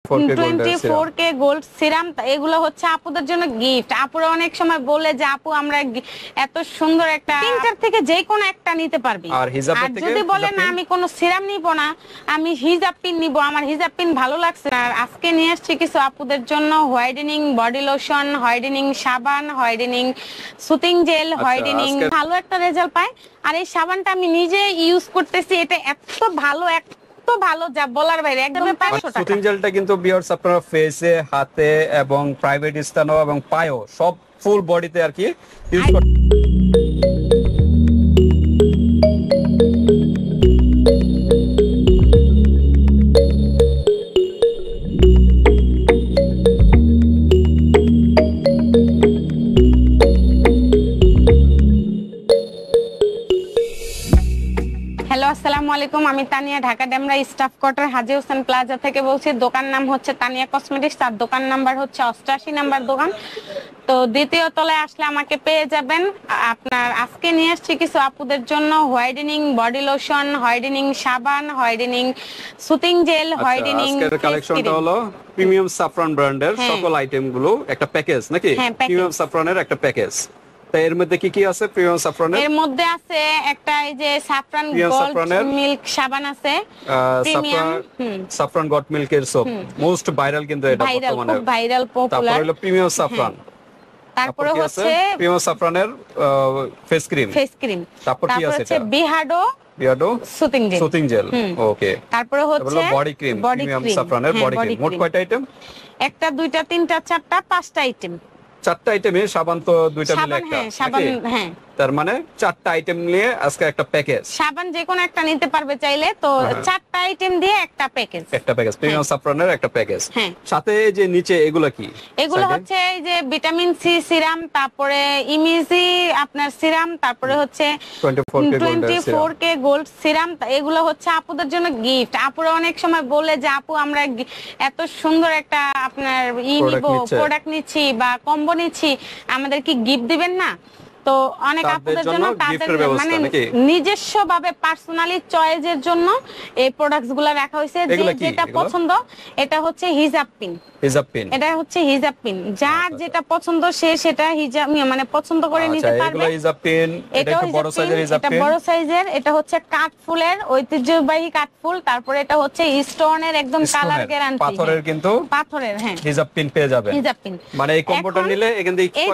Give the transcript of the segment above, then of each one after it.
24K gold serum, এগুলো হচ্ছে আপুদের জন্য গিফট। আপুরা অনেক সময় বলে যে আপু আমরা এত সুন্দর একটা, তিনটার থেকে যে কোনো একটা নিতে পারবি। আর যদি বলে না আমি কোনো সিরাম নিব না, আমি হিজাব পিন নিব, আমার হিজাব পিন ভালো লাগছে। আর আজকে নিয়ে আসছি কিছু আপুদের জন্য হোয়াইটেনিং বডি লোশন, হোয়াইটেনিং সাবান, হোয়াইটেনিং সুতিং জেল, হোয়াইটেনিং ভালো একটা রেজাল্ট পায়। আর এই সাবানটা আমি নিজে ইউজ করতেছি, এটা এত ভালো ভালো যা বলার বাইরে, একদম 500 টাকা। সুতিং জেলটা কিন্তু ভিউয়ার্স আপনারা ফেসে, হাতে এবং প্রাইভেট স্থানে এবং পায়ও সব ফুল বডিতে আর কি ইউজ করতে। আসসালামু আলাইকুম, আমি Tania, Dhaka Demra staff quarter Haji Hossain plaza থেকে বলছি। দোকান নাম হচ্ছে তানিয়া কসমেটিক্স, আর দোকান নাম্বার হচ্ছে 88 নাম্বার দোকান। তো দ্বিতীয় তলায় আসলে আমাকে পেয়ে যাবেন। আপনার আজকে নিয়ে আসছি কিছু আপুদের জন্য হোয়াইটেনিং বডি লোশন, হোয়াইটেনিং সাবান, হোয়াইটেনিং সুতিং জেল, হোয়াইটেনিং। আজকের কালেকশনটা হলো প্রিমিয়াম সাফরান ব্র্যান্ডের সকল আইটেমগুলো একটা প্যাকেজ নাকি? প্রিমিয়াম সাফরানের একটা প্যাকেজ। এর মধ্যে কি কি আছে প্রিমিয়াম সাফরানের? এর মধ্যে আছে একটা এই যে সাফরান গোল্ড মিল্ক সাবান আছে, প্রিমিয়াম সাফরান গট মিল্কের সোপ, মোস্ট ভাইরাল কিন্তু এটা বর্তমানে, খুব ভাইরাল পপুলার। তারপর হলো প্রিমিয়াম সাফরান, তারপরে হচ্ছে প্রিমিয়াম সাফরানের ফেস ক্রিম, তারপর কি আছে এটা? Beardo soothing gel, okay. তারপরে হচ্ছে বডি ক্রিম, প্রিমিয়াম সাফরানের বডি ক্রিম। মোট কয়টা আইটেম? একটা, দুইটা, তিনটা, চারটা, পাঁচটা আইটেম। চারটা আইটেমে সাবান তো দুইটা মিলে একটা, সাবান, হ্যাঁ। তার মানে চারটা আইটেম নিয়ে আজকে একটা প্যাকেজ। সাবান যে কোনো একটা নিতে পারবে চাইলে, তো চারটা আইটেম দিয়ে একটা প্যাকেজ, প্রিমিয়াম সাফরানের একটা প্যাকেজ। সাথে যে নিচে এগুলো কি? এগুলো হচ্ছে এই যে ভিটামিন সি সিরাম, তারপরে ইমিজি আপনার সিরাম, তারপরে হচ্ছে 24K গোল্ড সিরাম। এগুলো হচ্ছে আপুদের জন্য গিফট। আপুরা অনেক সময় বলে যে আপু আমরা এত সুন্দর একটা আপনার প্রোডাক্ট নিচ্ছি বা কম্বো নিচ্ছি, আমাদের কি গিফট দিবেন না? তো অনেক আপুদের জন্য তাদের মানে নিজস্ব ভাবে পার্সোনালি চয়েসের জন্য এই প্রোডাক্টস গুলো রাখা হয়েছে। যেটা পছন্দ, এটা হচ্ছে হিজাব পিন, এটা হচ্ছে হিজাব পিন। যার যেটা পছন্দ সে সেটা হিজাব মানে পছন্দ করে নিতে পারবে। এটা বড় সাইজের হিজাব পিন, এটা বড় সাইজের। এটা হচ্ছে কাঠফুলের ঐতিহ্যবাহী কাঠফুল। তারপরে এটা হচ্ছে স্টোনের একদম কালার গ্যারান্টি, পাথরের, কিন্তু পাথরের হিজাব পিন পেয়ে যাবেন। হিজাব পিন মানে এই কম্বোটা নিলে এখান থেকে এই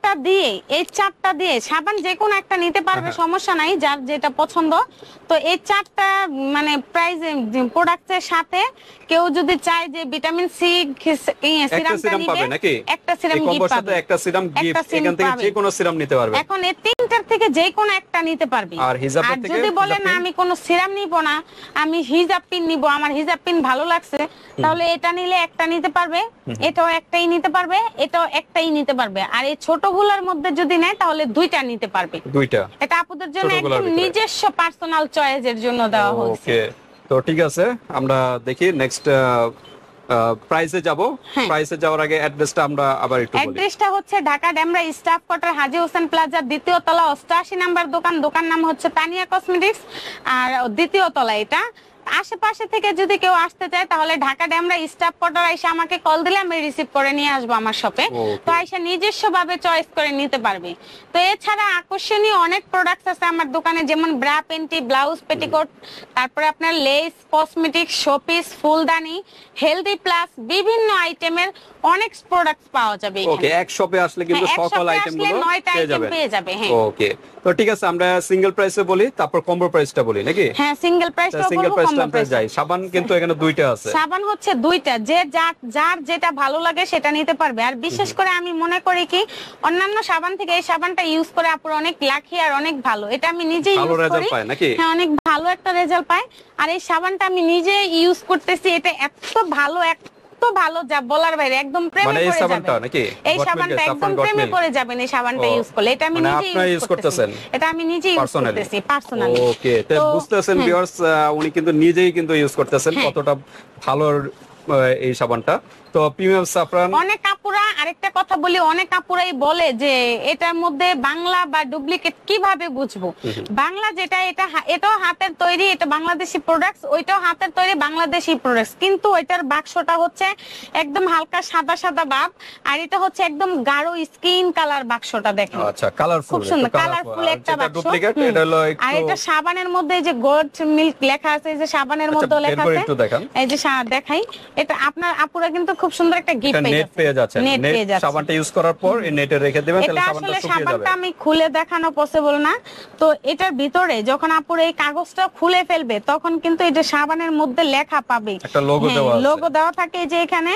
চারটা দিয়ে সাবান যে কোনো একটা নিতে পারবে, সমস্যা নাই, যার যেটা পছন্দ। তো এই চারটা মানে প্রাইস প্রোডাক্টের সাথে কেউ যদি চায় যে ভিটামিন সি সিরামটা নিবে, একটা সিরাম গিফট পাবে, একটা সিরাম গিফট, এখান থেকে যে কোনো সিরাম নিতে পারবে। এখন এই তিনটার থেকে যে কোনো একটা নিতে পারবে। আর যদি বলে না আমি কোনো সিরাম নিব না, আমি হিজাব পিন নিব, আমার হিজাব পিন ভালো লাগছে, তাহলে এটা নিলে একটা নিতে পারবে, এটাও একটাই নিতে পারবে, এটাও একটাই নিতে পারবে। আর এই ছোটগুলোর মধ্যে যদি নেয় তাহলে দুইটা নিতে পারবে, দুইটা। এটা আপুদের জন্য একদম নিজস্ব পার্সোনাল চয়েসের জন্য দেওয়া হয়েছে। ওকে, তো ঠিক আছে, আমরা দেখি নেক্সট প্রাইসে যাব। প্রাইসে যাওয়ার আগে অ্যাড্রেসটা আমরা আবার একটু বলি। অ্যাড্রেসটা হচ্ছে Dhaka Demra staff quarter Haji Hossain plaza, দ্বিতীয় তলা 88 নাম্বার দোকান। দোকান নাম হচ্ছে তানিয়া কসমেটিক্স, আর দ্বিতীয় তলা এটা। আশেপাশে থেকে যদি কেউ আসতে চায় তাহলে ঢাকা ডেমরা স্টাফ কোয়ার্টার এসে আমাকে কল দিলে আমি রিসিভ করে নিয়ে আসবো আমার শপে। তো আইসা নিজস্ব ভাবে চয়েস করে নিতে পারবে। তো এছাড়া আকর্ষণীয় অনেক প্রোডাক্টস আছে আমার দোকানে, যেমন ব্রা, পেন্টি, ব্লাউজ, পেটিকোট, তারপরে আপনার লেস, কসমেটিক, শোপিস, ফুলদানি, হেলদি প্লাস বিভিন্ন আইটেমের অনেক প্রোডাক্টস পাওয়া যাবে। ওকে, এক শপে আসলে কিন্তু সকল আইটেমগুলো পেয়ে যাবে। ওকে, তো ঠিক আছে, আমরা সিঙ্গেল প্রাইসে বলি, তারপর কম্বো প্রাইসটা বলি নাকি? হ্যাঁ, সিঙ্গেল প্রাইসটা বলবো, কম্বো প্রাইস যাই। সাবান কিন্তু এখানে দুইটা আছে, সাবান হচ্ছে দুইটা, যে যার যেটা ভালো লাগে সেটা নিতে পারবে। আর বিশেষ করে আমি মনে করি কি অন্যান্য সাবান থেকে এই সাবানটা ইউজ করে আপুরা অনেক লাকি আর অনেক ভালো। এটা আমি নিজেই ইউজ করি, হ্যাঁ, অনেক ভালো একটা রেজাল্ট পাই। আর এই সাবানটা আমি নিজে ইউজ করতেছি, এটা এত ভালো যা বলার বাইরে, একদম প্রেমে পড়ে যাবেন। এই সাবানটা একদম প্রেমে পড়ে যাবেন এই সাবানটা ইউজ করলে। এটা আমি নিজেই ইউজ করতেছি, এটা আমি নিজেই ইউজ করতেছি পার্সোনালি। ওকে, তো বুঝতেছেন ভিউয়ার্স, উনি কিন্তু নিজেই কিন্তু ইউজ করতেছেন, কতটা ভালো এই সাবানটা। তো প্রিমিয়াম সাফরান, অনেক আপুরা আরেকটা কথা বলি, অনেক আপুরাই বলে যে এটার মধ্যে বাংলা বা ডুপ্লিকেট কিভাবে বুঝবো। বাংলা যেটা এটাও হাতের তৈরি, এটা বাংলাদেশি প্রোডাক্টস, ওইটাও হাতের তৈরি বাংলাদেশি প্রোডাক্টস, কিন্তু ওইটার বাক্সটা হচ্ছে একদম হালকা সাদা সাদা ভাব, আর এটা হচ্ছে একদম গাঢ় স্কিন কালার বাক্সটা। দেখেন আচ্ছা কালারফুল, খুব সুন্দর কালারফুল একটা বাক্স। আর এটা সাবানের মধ্যে যে গোল্ড মিল্ক লেখা আছে, এই যে সাবানের মধ্যে লেখা আছে, এই যে দেখাই, এটা আপনার আপুরা কিন্তু খুব সুন্দর একটা গিফট পেয়ে যাচ্ছে। সাবানটা ইউজ করার পর এই নেটে রেখে দিবেন, তাহলে সাবানটা শুকিয়ে যাবে। সাবানটা আমি খুলে দেখানো পসিবল না, তো এটার ভিতরে যখন আপুরা এই কাগজটা খুলে ফেলবে তখন কিন্তু এটা সাবানের মধ্যে লেখা পাবে, একটা লোগো দেওয়া আছে, লোগো দেওয়া থাকে যে এখানে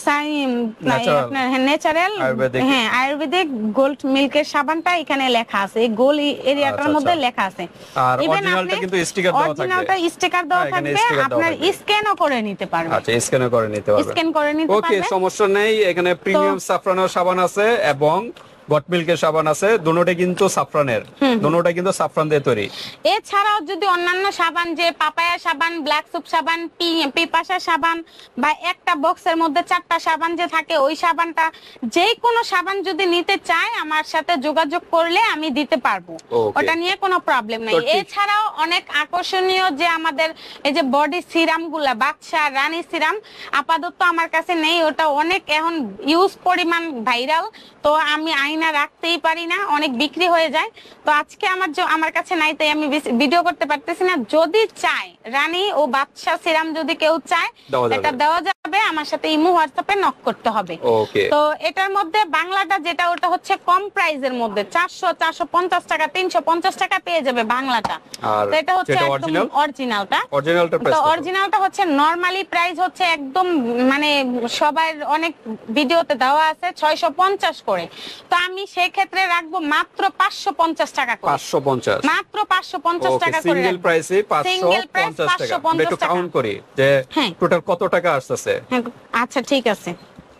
আপনার ন্যাচারাল আয়ুর্বেদিক গোল্ড মিল্কের সাবানটা এখানে লেখা আছে, এই গোল এরিয়াটার মধ্যে লেখা আছে। আর অরিজিনালটা কিন্তু স্টিকার দেওয়া থাকবে, অরিজিনালটা স্টিকার দেওয়া থাকবে, আপনার স্ক্যানও করে নিতে পারবেন। আচ্ছা স্ক্যানও করে নিতে পারবেন, স্ক্যান করে নিতে পারবেন। ওকে সমস্যা নেই। এখানে প্রিমিয়াম সাফরানের সাবান আছে এবং গট মিল্কের সাবান আছে, দুটোটাই কিন্তু সাফরানের, দুটোটাই কিন্তু সাফরান দিয়ে তৈরি। এছাড়াও যদি অন্যান্য সাবান, যে পাপায়া সাবান, ব্ল্যাক সুপ সাবান, পিপাসা সাবান, বা একটা বক্সের মধ্যে 4টা সাবান যে থাকে, ওই সাবানটা যে কোনো সাবান যদি নিতে চায় আমার সাথে যোগাযোগ করলে আমি দিতে পারবো, ওটা নিয়ে কোনো প্রবলেম নাই। এছাড়াও অনেক আকর্ষণীয় যে আমাদের এই যে বডি সিরাম গুলা, বাদশা রানী সিরাম আপাতত আমার কাছে নেই, ওটা অনেক এখন ইউজ পরিমাণ ভাইরাল, তো আমি আইনা রাখতেই পারি না, অনেক বিক্রি হয়ে যায়। তো আজকে আমার কাছে নাই, তাই আমি ভিডিও করতে পারতেছি না। যদি চায় রানী ও বাদশা সিরাম যদি কেউ চায় এটা দেওয়া যাবে, আমার সাথে ইমো হোয়াটসঅ্যাপে নক করতে হবে। তো এটার মধ্যে বাংলাটা যেটা, ওটা হচ্ছে কম প্রাইজের মধ্যে 400 450 টাকা 350 টাকা পেয়ে যাবে বাংলাটা। তো এটা হচ্ছে একদম অরিজিনালটা। তো অরিজিনালটা হচ্ছে নরমালি প্রাইস হচ্ছে একদম মানে সবার অনেক ভিডিওতে দেওয়া আছে 650 করে, তো আমি সেই ক্ষেত্রে রাখবো মাত্র 550 টাকা করে। 550 মাত্র 550 টাকা করে, সিঙ্গেল প্রাইসে 550 টাকা। আমরা একটু কাউন্ট করি যে টোটাল কত টাকা আসছে। আচ্ছা ঠিক আছে,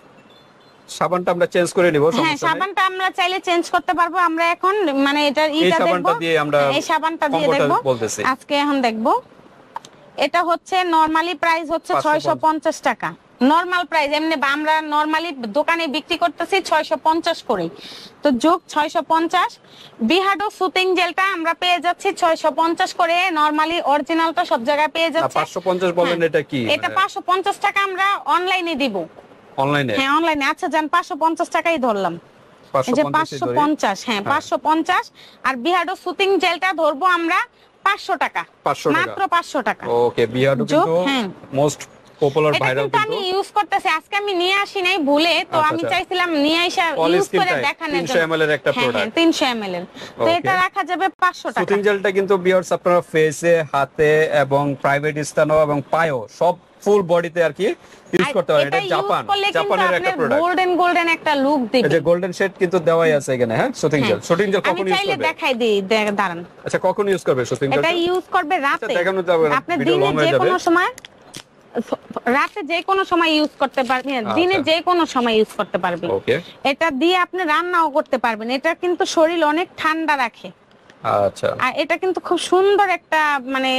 সাবানটা আমরা চেঞ্জ করে নিব, সমস্যা নেই। সাবানটা আমরা চাইলে চেঞ্জ করতে পারবো। আমরা এখন মানে এটা দেখব, এই সাবানটা দিয়ে দেখব আজকে, এখন দেখব। এটা হচ্ছে নরমালি প্রাইস হচ্ছে 650 টাকা, নরমাল প্রাইস। এমনি আমরা নরমালি দোকানে বিক্রি করতেছি 650 করে, তো যোগ 650। বিহাডো সুতিং জেলটা আমরা পেয়ে যাচ্ছি 650 করে, নরমালি অরিজিনালটা সব জায়গায় পেয়ে যাচ্ছে 550 বলেন। এটা কি, এটা 550 টাকা আমরা অনলাইনে দিব। অনলাইনে? হ্যাঁ অনলাইনে। আচ্ছা জান 550 টাকাই ধরলাম, এই যে 550, হ্যাঁ 550। আর বিহাডো সুতিং জেলটা ধরবো আমরা 500 টাকা, মাত্র 500 টাকা। ওকে, বিহাডো কিন্তু মোস্ট পপুলার ভাইরাল, কিন্তু আমি ইউজ করতেছি। আজকে আমি নিয়ে আসি নাই ভুলে, তো আমি চাইছিলাম নিয়ে আইসা ইউজ করে দেখানোর জন্য। 300 ml এর একটা প্রোডাক্ট, 300 ml এর, তো এটা রাখা যাবে 500 টাকা। সুতিং জেলটা কিন্তু ভিউয়ার্স আপনারা ফেসে, হাতে এবং প্রাইভেট স্থানে এবং পায়ও সব ফুল বডিতে আর কি ইউজ করতে পারেন। এটা জাপানের একটা প্রোডাক্ট, গোল্ডেন একটা লুক দিবে। এই যে গোল্ডেন শেড কিন্তু দেওয়াই আছে এখানে। হ্যাঁ সুতিং জেল কখন ইউজ করবে দেখাই দেই, দাঁড়ান। আচ্ছা কখন ইউজ করবে সুতিং জেল? এটা ইউজ করবে রাতে, দেখানো যাবে না, আপনি দিনে যে কোনো সময়, রাতে যে কোনো সময় ইউজ করতে পারবেন, দিনে যে কোনো সময় ইউজ করতে পারবেন। ওকে, এটা দিয়ে আপনি রান্নাও করতে পারবেন। এটা কিন্তু শরীর অনেক ঠান্ডা রাখে। আচ্ছা, আর এটা কিন্তু খুব সুন্দর একটা মানে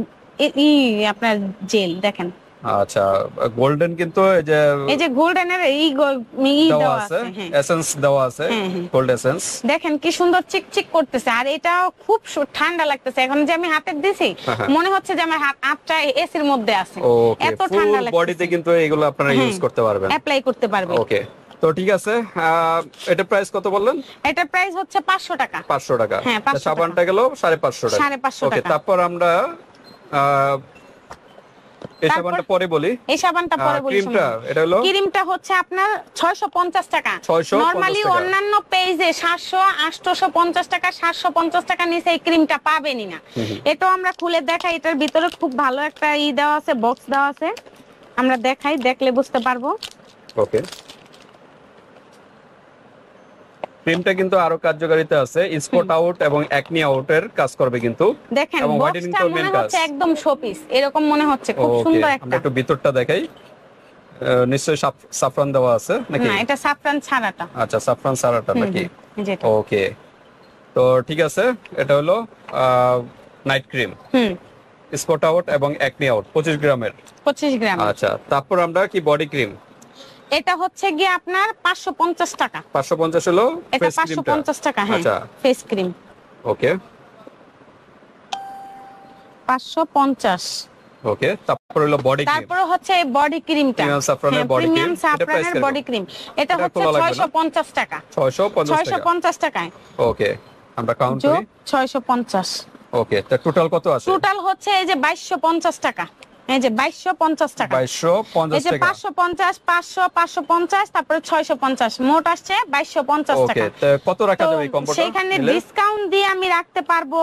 আপনার জেল দেখেন। আচ্ছা গোল্ডেন কিন্তু এই যে গোল্ডেনের দেওয়া আছে, এসেন্স দেওয়া আছে, গোল্ড এসেন্স দেখেন কি সুন্দর চিকচিক করতেছে। আর এটা খুব ঠান্ডা লাগতেছে, এখন যে আমি হাতে দিছি মনে হচ্ছে যে আমার হাতটা এসির মধ্যে আছে, এত ঠান্ডা লাগছে। বডিতে কিন্তু এগুলো আপনারা ইউজ করতে পারবেন, অ্যাপ্লাই করতে পারবেন। ওকে, তো ঠিক আছে। এটা প্রাইস কত বললেন? এটা প্রাইস হচ্ছে 500 টাকা। 500 টাকা। সাবানটা গেল 550 টাকা। 550 টাকা। ওকে, তারপর আমরা এই সাবানটা পরে বলি। এই সাবানটা পরে বলি। এটা হলো ক্রিমটা হচ্ছে আপনার 650 টাকা। নরমালি অন্যান্য পেজে 700 850 টাকা 750 টাকা নিচে এই ক্রিমটা পাবেনই না। এটা আমরা খুলে দেখাই, এটার ভিতরে খুব ভালো একটা দেওয়া আছে, বক্স দেওয়া আছে, আমরা দেখাই, দেখলে বুঝতে পারবো। ওকে, ক্রিমটা কিন্তু আরো কার্যকারিতা আছে, স্পট আউট এবং একনি আউটের কাজ করবে কিন্তু। দেখেন বক্সটা মনে হচ্ছে একদম শোপিস, এরকম মনে হচ্ছে, খুব সুন্দর একটা। আমরা একটু ভিতরটা দেখাই। নিশ্চয়ই সাফরান দেওয়া আছে নাকি? না, এটা সাফরান ছাড়াটা। আচ্ছা, সাফরান ছাড়াটা নাকি? ওকে, তো ঠিক আছে। এটা হলো নাইট ক্রিম। স্পট আউট এবং একনি আউট 25 গ্রামের। 25 গ্রাম। আচ্ছা, তারপর আমরা কি বডি ক্রিম, এটা হচ্ছে গিয়ে আপনার 550 টাকা। 550 হলো এটা ফেস ক্রিমটা। 550 টাকা, হ্যাঁ আচ্ছা ফেস ক্রিম। ওকে 550। ওকে, তারপর হলো বডি ক্রিম। তারপর হচ্ছে এই বডি ক্রিমটা, প্রিমিয়াম সাফরানের বডি ক্রিম। প্রিমিয়াম সাফরানের বডি ক্রিম। এটা হচ্ছে 650 টাকা। 650 টাকায়। ওকে, আমরা কাউন্ট করি 650। ওকে, তা টোটাল কত আছে? টোটাল হচ্ছে এই যে 2250 টাকা। এই যে 2250 টাকা। 2250 এই যে টাকা। 550 500 550 তারপরে 650, মোট আসছে 2250 টাকা। ওকে, তা কত রাখা যাবে এই কম্বোটা? সেখানে ডিসকাউন্ট দিয়ে আমি রাখতে পারবো,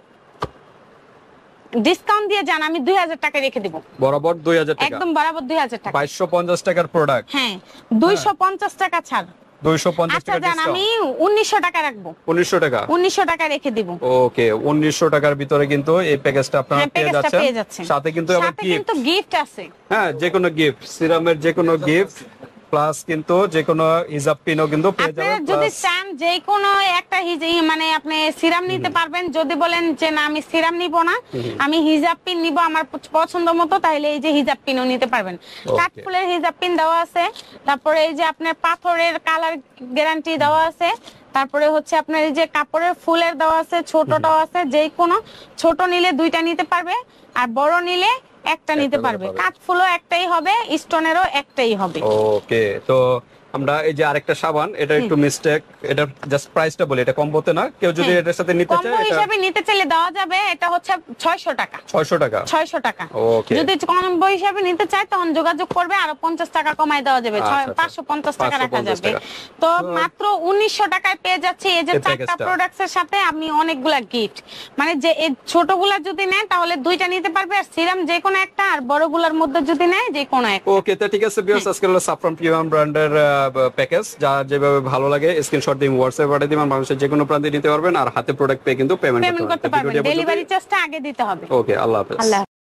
ডিসকাউন্ট দিয়ে জান আমি 2000 টাকা রেখে দেব। বরাবর 2000 টাকা। একদম বরাবর 2000 টাকা। 2250 টাকার প্রোডাক্ট। হ্যাঁ 250 টাকা ছাড়। 250 আচ্ছা টাকা জান আমি 1900 টাকা রাখবো। 1900 টাকা। 1900 টাকা রেখে দিব। ওকে, 1900 টাকার ভিতরে কিন্তু এই প্যাকেজটা আপনারা পেয়ে যাচ্ছেন। সাথে কিন্তু আবার গিফট আছে। হ্যাঁ, যে কোনো গিফট, সিরামের যে কোনো গিফট প্লাস কিন্তু যে কোনো হিজাব পিনও কিন্তু পেয়ে যাবেন। আপনারা যদি চান যে কোনো একটা মানে আপনি সিরাম নিতে পারবেন, যদি বলেন যে না আমি সিরাম নিব না, আমি হিজাব পিন নিব আমার পছন্দ মতো, তাহলে এই যে হিজাব পিনও নিতে পারবেন। কাঠফুলের হিজাব পিন দেওয়া আছে, তারপরে এই যে আপনার পাথরের কালার গ্যারান্টি দেওয়া আছে, তারপরে হচ্ছে আপনার এই যে কাপড়ের ফুলের দেওয়া আছে, ছোটটাও আছে। যে কোনো ছোট নিলে 2টা নিতে পারবে, আর বড় নিলে একটা নিতে পারবে। কাঠফুলও একটাই হবে, স্টোনেরও একটাই হবে। ওকে, তো আমরা এই যে আরেকটা সাবান, এটা একটু মিস্টেক, এটা জাস্ট প্রাইসটা বলি, এটা কম্বোতে না। কেউ যদি এটার সাথে নিতে চায়, কম্বো হিসেবে নিতে চাইলে দেওয়া যাবে। এটা হচ্ছে 600 টাকা। 600 টাকা। 600 টাকা। ওকে, যদি কম্বো হিসেবে নিতে চায় তখন যোগাযোগ করবে, আরো 50 টাকা কমায় দেওয়া যাবে। 550 টাকা রাখা যাবে। তো মাত্র 1900 টাকায় পেয়ে যাচ্ছে এই যে 4টা প্রোডাক্টস এর সাথে আমি অনেকগুলা গিফট। মানে যে এই ছোটগুলা যদি নেয় তাহলে 2টা নিতে পারবে, আর সিরাম যে কোনো একটা, আর বড়গুলোর মধ্যে যদি নেয় যে কোনো একটা। ওকে, তো ঠিক আছে ভিউয়ার্স, আজকে হলো সাফরান প্রিমিয়াম ব্র্যান্ডের প্যাকেজ, যা যেভাবে ভালো লাগে স্ক্রিনশট দিয়ে হোয়াটসঅ্যাপে পাঠিয়ে দিবেন, বাংলাদেশের যে কোনো প্রান্তে নিতে পারবেন, আর হাতে প্রোডাক্ট পেয়ে কিন্তু পেমেন্ট করতে পারবেন। ডেলিভারি চার্জটা আগে দিতে হবে। ওকে, আল্লাহ হাফেজ।